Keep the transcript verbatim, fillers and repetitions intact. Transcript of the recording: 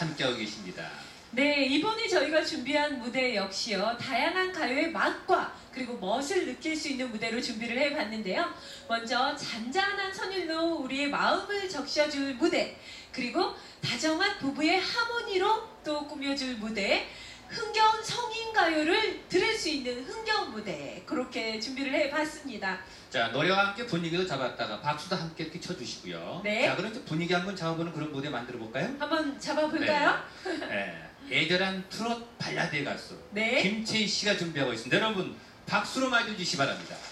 함께하고 계십니다. 네, 이번에 저희가 준비한 무대 역시요. 다양한 가요의 맛과 그리고 멋을 느낄 수 있는 무대로 준비를 해봤는데요. 먼저 잔잔한 선율로 우리의 마음을 적셔줄 무대, 그리고 다정한 부부의 하모니로 또 꾸며줄 무대, 흥겨운 성인 가요를 들을 수 있는 흥겨운 무대, 그렇게 준비를 해봤습니다. 자, 노래와 함께 분위기도 잡았다가 박수도 함께 이렇게 쳐주시고요. 네. 자, 그럼 이제 분위기 한번 잡아보는 그런 무대 만들어 볼까요? 한번 잡아볼까요? 네. 네. 애절한 트롯 발라드 가수 네. 김채희 씨가 준비하고 있습니다. 여러분 박수로 맞아주시기 바랍니다.